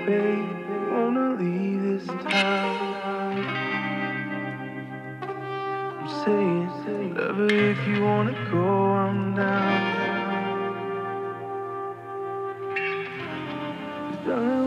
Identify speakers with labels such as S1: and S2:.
S1: babe, wanna leave this town. I'm saying, whatever, if you wanna go, I'm down.